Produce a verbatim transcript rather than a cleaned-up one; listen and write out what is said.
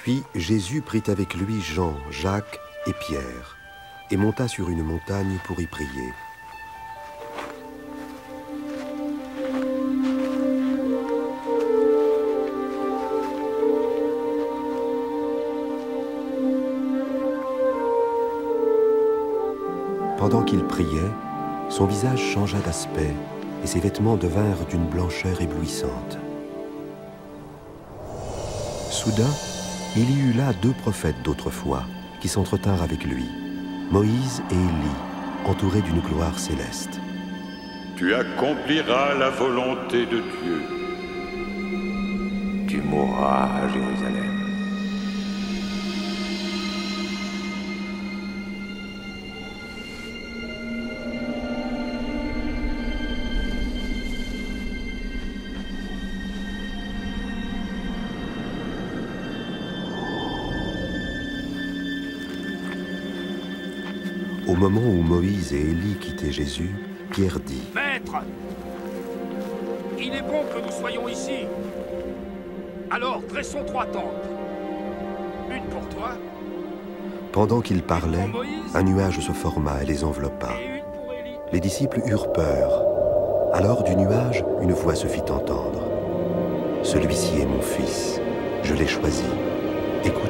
Puis Jésus prit avec lui Jean, Jacques et Pierre, et monta sur une montagne pour y prier. Pendant qu'il priait, son visage changea d'aspect et ses vêtements devinrent d'une blancheur éblouissante. Soudain, il y eut là deux prophètes d'autrefois qui s'entretinrent avec lui, Moïse et Élie, entourés d'une gloire céleste. Tu accompliras la volonté de Dieu. Tu mourras à Jérusalem. Au moment où Moïse et Élie quittaient Jésus, Pierre dit « Maître, il est bon que nous soyons ici. Alors dressons trois tentes. Une pour toi. » Pendant qu'ils parlaient, un nuage se forma et les enveloppa. Les disciples eurent peur. Alors du nuage, une voix se fit entendre. « Celui-ci est mon fils, je l'ai choisi. Écoutez-le. »